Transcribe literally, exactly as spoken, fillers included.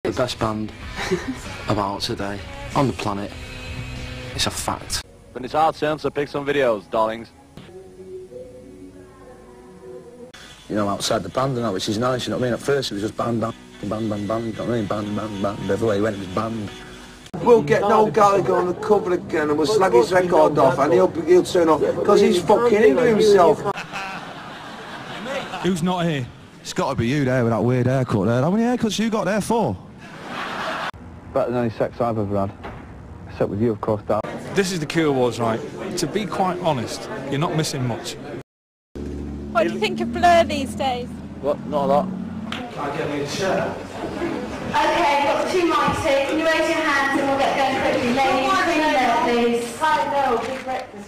the best band about today on the planet. It's a fact. When it's our turn to pick some videos, darlings. You know, outside the band and that, which is nice, you know what I mean? At first it was just band, band, band, band, band, you know what I mean? Band, band, band, everywhere he went it was band. We'll get Noel Gallagher on the cover again and we'll slag his record off and he'll, he'll turn off because he's fucking into himself. Who's not here? It's got to be you there with that weird haircut there. How many haircuts you got there for? Better than any sex I've ever had. Except with you, of course, Dad. This is the Q Awards, right? To be quite honest, you're not missing much. What do you think of Blur these days? What? Not a lot. Can I get me a chair? Okay, got the two mics here. Can you raise your hands and we'll get going quickly? Ladies, bring them there, please. I know, big breakfast.